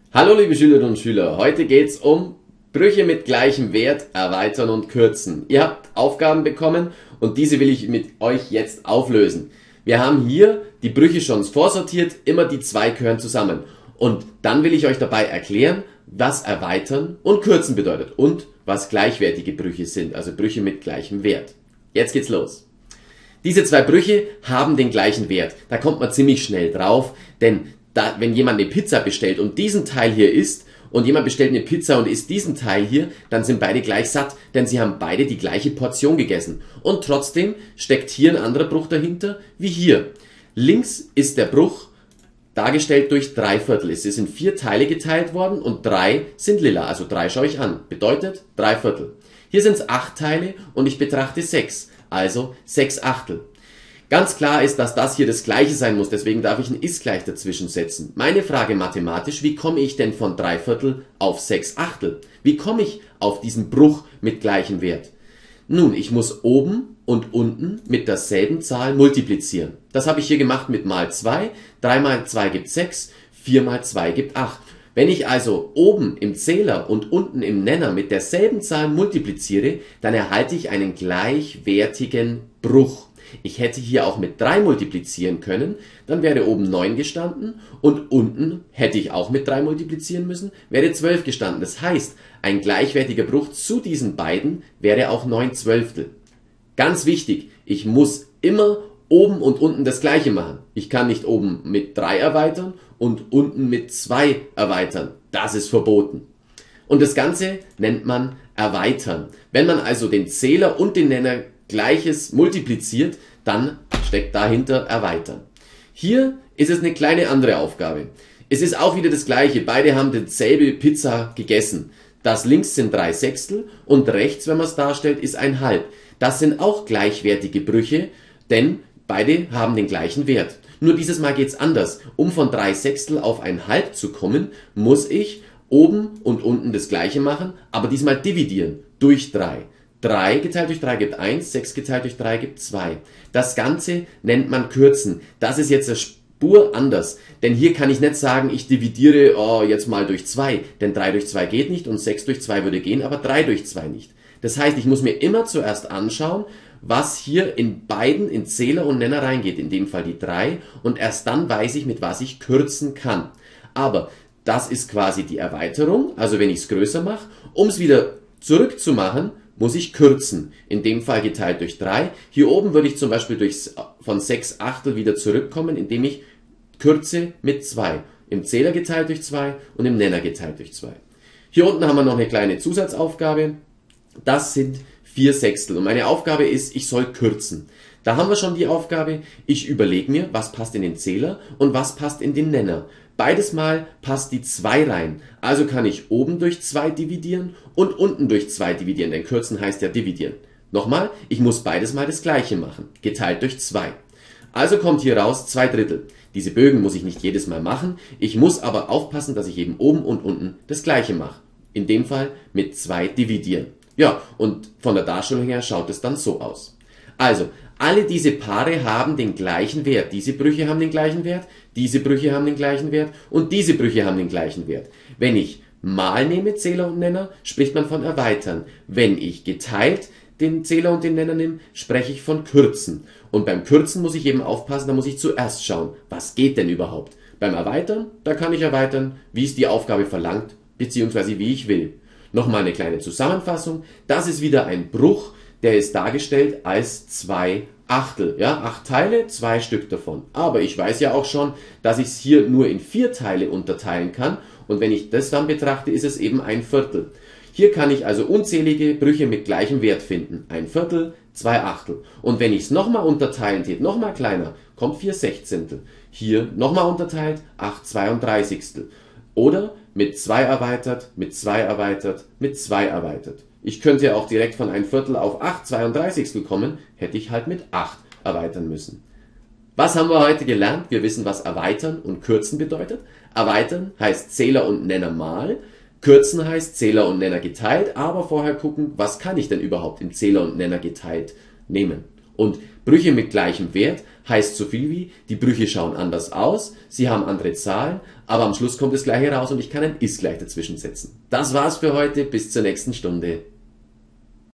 Hallo liebe Schülerinnen und Schüler, heute geht's um Brüche mit gleichem Wert erweitern und kürzen. Ihr habt Aufgaben bekommen und diese will ich mit euch jetzt auflösen. Wir haben hier die Brüche schon vorsortiert, immer die zwei gehören zusammen. Und dann will ich euch dabei erklären, was erweitern und kürzen bedeutet und was gleichwertige Brüche sind, also Brüche mit gleichem Wert. Jetzt geht's los. Diese zwei Brüche haben den gleichen Wert. Da kommt man ziemlich schnell drauf, denn wenn jemand eine Pizza bestellt und diesen Teil hier isst und jemand bestellt eine Pizza und isst diesen Teil hier, dann sind beide gleich satt, denn sie haben beide die gleiche Portion gegessen. Und trotzdem steckt hier ein anderer Bruch dahinter, wie hier. Links ist der Bruch dargestellt durch 3/4. Es ist in 4 Teile geteilt worden und 3 sind lila, also 3 schaue ich an. Bedeutet 3/4. Hier sind es 8 Teile und ich betrachte 6, also 6/8. Ganz klar ist, dass das hier das gleiche sein muss, deswegen darf ich ein ist gleich dazwischen setzen. Meine Frage mathematisch, wie komme ich denn von 3/4 auf 6/8? Wie komme ich auf diesen Bruch mit gleichem Wert? Nun, ich muss oben und unten mit derselben Zahl multiplizieren. Das habe ich hier gemacht mit mal 2. 3 mal 2 gibt 6, 4 mal 2 gibt 8. Wenn ich also oben im Zähler und unten im Nenner mit derselben Zahl multipliziere, dann erhalte ich einen gleichwertigen Bruch. Ich hätte hier auch mit 3 multiplizieren können, dann wäre oben 9 gestanden und unten hätte ich auch mit 3 multiplizieren müssen, wäre 12 gestanden. Das heißt, ein gleichwertiger Bruch zu diesen beiden wäre auch 9/12. Ganz wichtig, ich muss immer oben und unten das gleiche machen. Ich kann nicht oben mit 3 erweitern und unten mit 2 erweitern. Das ist verboten. Und das Ganze nennt man erweitern. Wenn man also den Zähler und den Nenner Gleiches multipliziert, dann steckt dahinter erweitern. Hier ist es eine kleine andere Aufgabe. Es ist auch wieder das Gleiche. Beide haben dieselbe Pizza gegessen. Das links sind 3/6 und rechts, wenn man es darstellt, ist 1/2. Das sind auch gleichwertige Brüche, denn beide haben den gleichen Wert. Nur dieses Mal geht's anders. Um von 3/6 auf 1/2 zu kommen, muss ich oben und unten das Gleiche machen, aber diesmal dividieren durch 3. 3 geteilt durch 3 gibt 1, 6 geteilt durch 3 gibt 2. Das Ganze nennt man kürzen. Das ist jetzt eine Spur anders, denn hier kann ich nicht sagen, ich dividiere jetzt mal durch 2, denn 3 durch 2 geht nicht und 6 durch 2 würde gehen, aber 3 durch 2 nicht. Das heißt, ich muss mir immer zuerst anschauen, was hier in beiden, in Zähler und Nenner reingeht, in dem Fall die 3, und erst dann weiß ich, mit was ich kürzen kann. Aber das ist quasi die Erweiterung, also wenn ich es größer mache, um es wieder zurückzumachen, muss ich kürzen. In dem Fall geteilt durch 3. Hier oben würde ich zum Beispiel von 6/8 wieder zurückkommen, indem ich kürze mit 2. Im Zähler geteilt durch 2 und im Nenner geteilt durch 2. Hier unten haben wir noch eine kleine Zusatzaufgabe. Das sind 4/6. Und meine Aufgabe ist, ich soll kürzen. Da haben wir schon die Aufgabe, ich überlege mir, was passt in den Zähler und was passt in den Nenner. Beides Mal passt die 2 rein. Also kann ich oben durch 2 dividieren und unten durch 2 dividieren, denn kürzen heißt ja dividieren. Nochmal, ich muss beides Mal das gleiche machen, geteilt durch 2. Also kommt hier raus 2/3. Diese Bögen muss ich nicht jedes Mal machen, ich muss aber aufpassen, dass ich eben oben und unten das gleiche mache. In dem Fall mit 2 dividieren. Ja, und von der Darstellung her schaut es dann so aus. Also, alle diese Paare haben den gleichen Wert. Diese Brüche haben den gleichen Wert, diese Brüche haben den gleichen Wert und diese Brüche haben den gleichen Wert. Wenn ich mal nehme, Zähler und Nenner, spricht man von erweitern. Wenn ich geteilt den Zähler und den Nenner nehme, spreche ich von kürzen. Und beim Kürzen muss ich eben aufpassen, da muss ich zuerst schauen, was geht denn überhaupt. Beim Erweitern, da kann ich erweitern, wie es die Aufgabe verlangt, beziehungsweise wie ich will. Nochmal eine kleine Zusammenfassung. Das ist wieder ein Bruch, der ist dargestellt als 2/8. Ja, 8 Teile, 2 Stück davon. Aber ich weiß ja auch schon, dass ich es hier nur in 4 Teile unterteilen kann. Und wenn ich das dann betrachte, ist es eben 1/4. Hier kann ich also unzählige Brüche mit gleichem Wert finden. 1/4, 2/8. Und wenn ich es nochmal unterteilen tät, nochmal kleiner, kommt 4/16. Hier nochmal unterteilt, 8/32. Oder mit 2 erweitert, mit 2 erweitert, mit 2 erweitert. Ich könnte ja auch direkt von 1/4 auf 8/32 kommen, hätte ich halt mit 8 erweitern müssen. Was haben wir heute gelernt? Wir wissen, was erweitern und kürzen bedeutet. Erweitern heißt Zähler und Nenner mal. Kürzen heißt Zähler und Nenner geteilt, aber vorher gucken, was kann ich denn überhaupt im Zähler und Nenner geteilt nehmen. Und Brüche mit gleichem Wert heißt so viel wie, die Brüche schauen anders aus, sie haben andere Zahlen, aber am Schluss kommt das gleiche raus und ich kann ein ist gleich dazwischen setzen. Das war's für heute, bis zur nächsten Stunde.